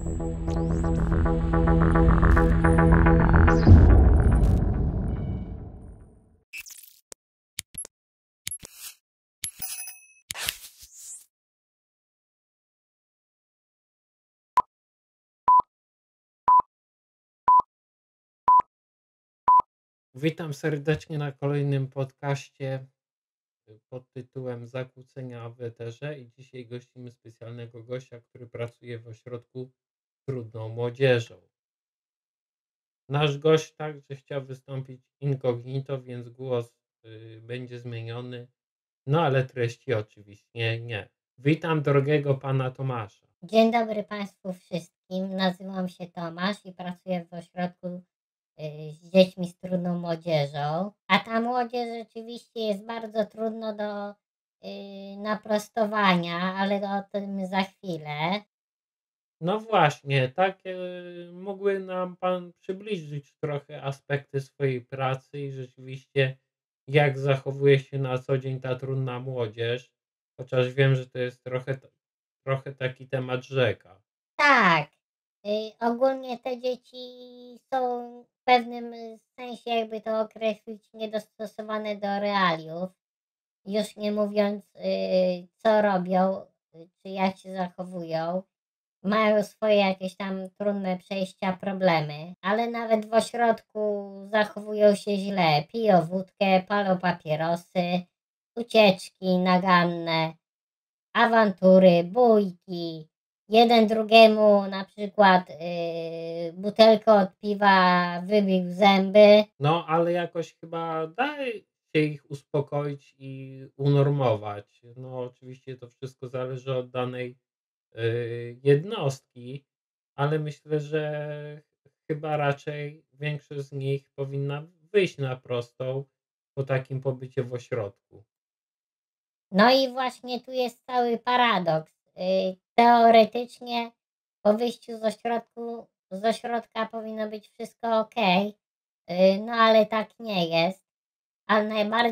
Witam serdecznie na kolejnym podcaście pod tytułem Zakłócenia w eterze i dzisiaj gościmy specjalnego gościa, który pracuje w ośrodku z trudną młodzieżą. Nasz gość także chciał wystąpić incognito, więc głos będzie zmieniony, no ale treści oczywiście nie. Witam drogiego pana Tomasza. Dzień dobry Państwu wszystkim. Nazywam się Tomasz i pracuję w ośrodku z dziećmi z trudną młodzieżą. A ta młodzież rzeczywiście jest bardzo trudno do naprostowania, ale o tym za chwilę. No właśnie, tak mógłby nam pan przybliżyć trochę aspekty swojej pracy i rzeczywiście jak zachowuje się na co dzień ta trudna młodzież, chociaż wiem, że to jest trochę taki temat rzeka. Tak, ogólnie te dzieci są w pewnym sensie, jakby to określić, niedostosowane do realiów. Już nie mówiąc, co robią, czy jak się zachowują. Mają swoje jakieś tam trudne przejścia, problemy, ale nawet w ośrodku zachowują się źle. Piją wódkę, palą papierosy, ucieczki naganne, awantury, bójki. Jeden drugiemu na przykład butelkę od piwa wybił zęby. No, ale jakoś chyba da się ich uspokoić i unormować. No, oczywiście to wszystko zależy od danej jednostki, ale myślę, że chyba raczej większość z nich powinna wyjść na prostą po takim pobycie w ośrodku. No i właśnie tu jest cały paradoks. Teoretycznie po wyjściu z ośrodka powinno być wszystko ok, no ale tak nie jest. A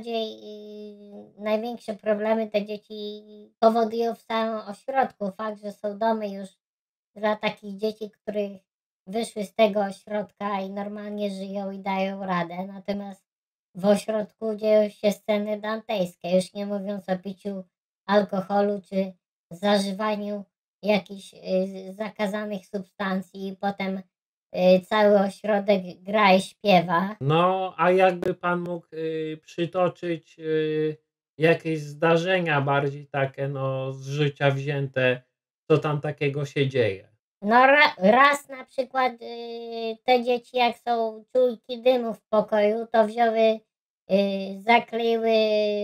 największe problemy te dzieci powodują w samym ośrodku. Fakt, że są domy już dla takich dzieci, których wyszły z tego ośrodka i normalnie żyją i dają radę. Natomiast w ośrodku dzieją się sceny dantejskie, już nie mówiąc o piciu alkoholu czy zażywaniu jakichś zakazanych substancji i potem cały ośrodek gra i śpiewa. No, a jakby pan mógł przytoczyć jakieś zdarzenia bardziej takie no, z życia wzięte, co tam takiego się dzieje? No raz na przykład te dzieci jak są czujki dymu w pokoju, to wzięły, zakleiły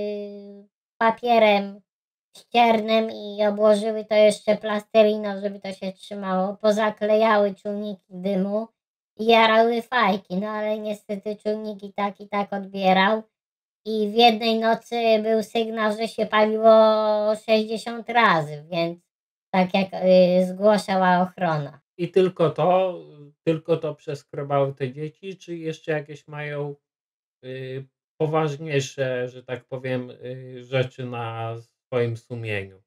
papierem ściernym i obłożyły to jeszcze plasteliną, żeby to się trzymało. Pozaklejały czujniki dymu i jarały fajki, no ale niestety czujnik i tak odbierał. I w jednej nocy był sygnał, że się paliło 60 razy, więc tak jak zgłaszała ochrona. I tylko to przeskrobały te dzieci, czy jeszcze jakieś mają poważniejsze, że tak powiem, rzeczy na swoim sumieniu?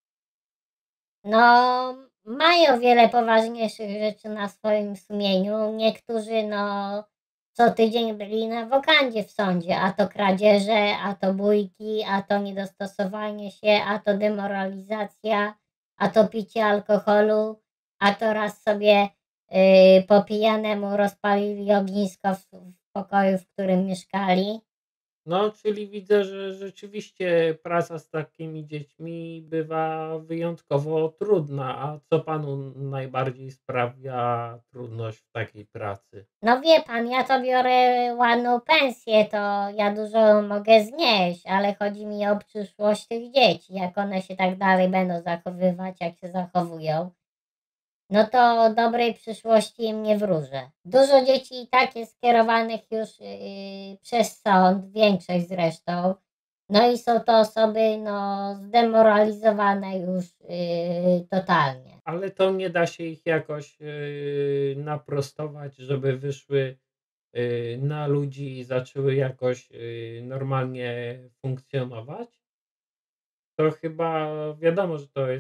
No, mają wiele poważniejszych rzeczy na swoim sumieniu. Niektórzy, no, co tydzień byli na wokandzie w sądzie, a to kradzieże, a to bójki, a to niedostosowanie się, a to demoralizacja, a to picie alkoholu, a to raz sobie po pijanemu rozpalili ognisko w pokoju, w którym mieszkali. No, czyli widzę, że rzeczywiście praca z takimi dziećmi bywa wyjątkowo trudna. A co panu najbardziej sprawia trudność w takiej pracy? No wie pan, ja to biorę ładną pensję, to ja dużo mogę znieść, ale chodzi mi o przyszłość tych dzieci, jak one się tak dalej będą zachowywać, jak się zachowują. No to dobrej przyszłości im nie wróżę. Dużo dzieci i tak jest skierowanych już przez sąd, większość zresztą. No i są to osoby no, zdemoralizowane już totalnie. Ale to nie da się ich jakoś naprostować, żeby wyszły na ludzi i zaczęły jakoś normalnie funkcjonować? To chyba wiadomo, że to jest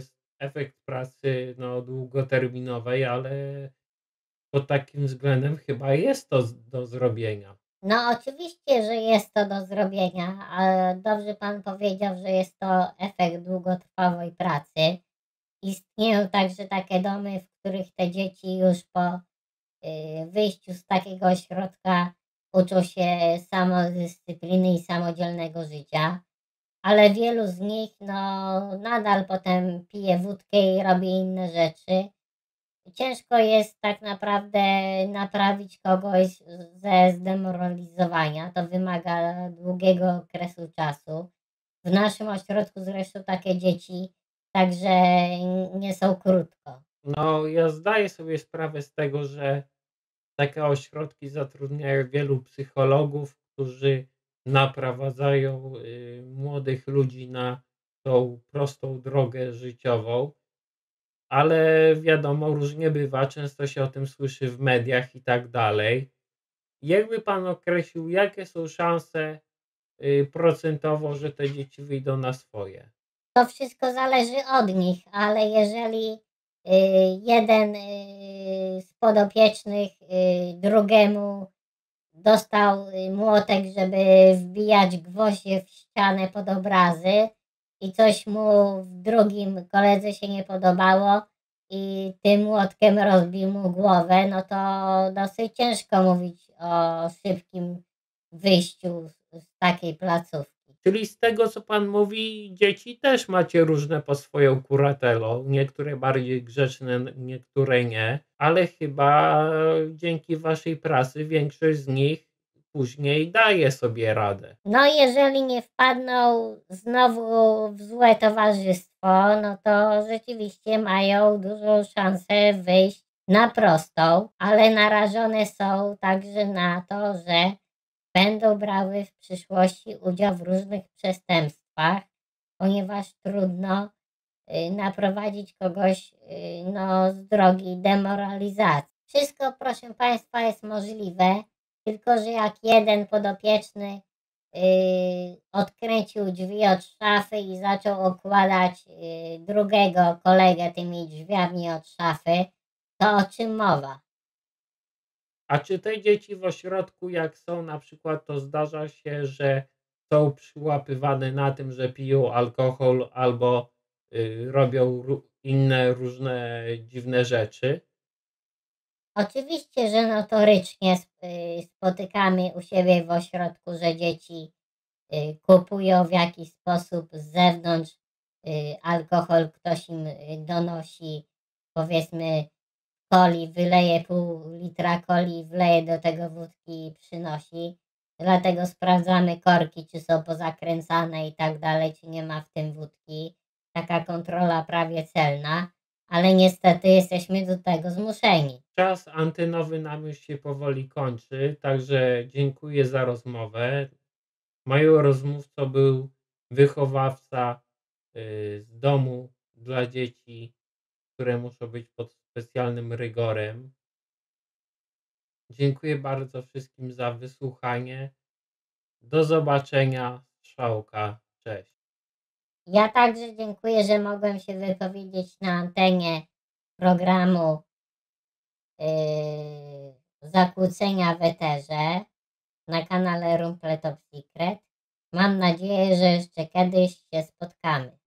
efekt pracy, no, długoterminowej, ale pod takim względem chyba jest to do zrobienia. No oczywiście, że jest to do zrobienia, ale dobrze pan powiedział, że jest to efekt długotrwałej pracy. Istnieją także takie domy, w których te dzieci już po wyjściu z takiego ośrodka uczą się samodyscypliny i samodzielnego życia, ale wielu z nich no, nadal potem pije wódkę i robi inne rzeczy. Ciężko jest tak naprawdę naprawić kogoś ze zdemoralizowania. To wymaga długiego okresu czasu. W naszym ośrodku zresztą takie dzieci także nie są krótko. No, ja zdaję sobie sprawę z tego, że takie ośrodki zatrudniają wielu psychologów, którzy naprowadzają młodych ludzi na tą prostą drogę życiową, ale wiadomo, różnie bywa, często się o tym słyszy w mediach i tak dalej. Jakby pan określił, jakie są szanse procentowo, że te dzieci wyjdą na swoje? To wszystko zależy od nich, ale jeżeli jeden z podopiecznych drugiemu dostał młotek, żeby wbijać gwoździe w ścianę pod obrazy i coś mu w drugim koledze się nie podobało i tym młotkiem rozbił mu głowę, no to dosyć ciężko mówić o szybkim wyjściu z takiej placówki. Czyli z tego, co pan mówi, dzieci też macie różne pod swoją kuratelą. Niektóre bardziej grzeczne, niektóre nie, ale chyba dzięki waszej pracy większość z nich później daje sobie radę. No, jeżeli nie wpadną znowu w złe towarzystwo, no to rzeczywiście mają dużą szansę wyjść na prostą, ale narażone są także na to, że będą brały w przyszłości udział w różnych przestępstwach, ponieważ trudno naprowadzić kogoś no, z drogi demoralizacji. Wszystko, proszę Państwa, jest możliwe, tylko że jak jeden podopieczny odkręcił drzwi od szafy i zaczął okładać drugiego kolegę tymi drzwiami od szafy, to o czym mowa? A czy te dzieci w ośrodku, jak są na przykład, to zdarza się, że są przyłapywane na tym, że piją alkohol albo robią inne różne dziwne rzeczy? Oczywiście, że notorycznie spotykamy u siebie w ośrodku, że dzieci kupują w jakiś sposób z zewnątrz alkohol, ktoś im donosi, powiedzmy, coli, wyleje pół litra coli, wleje do tego wódki i przynosi. Dlatego sprawdzamy korki, czy są pozakręcane i tak dalej, czy nie ma w tym wódki. Taka kontrola prawie celna, ale niestety jesteśmy do tego zmuszeni. Czas antenowy nam już się powoli kończy, także dziękuję za rozmowę. Moją rozmówcą był wychowawca z domu dla dzieci, które muszą być pod specjalnym rygorem. Dziękuję bardzo wszystkim za wysłuchanie. Do zobaczenia. Strzałka. Cześć. Ja także dziękuję, że mogłem się wypowiedzieć na antenie programu Zakłócenia w eterze na kanale Rumple Top Secret. Mam nadzieję, że jeszcze kiedyś się spotkamy.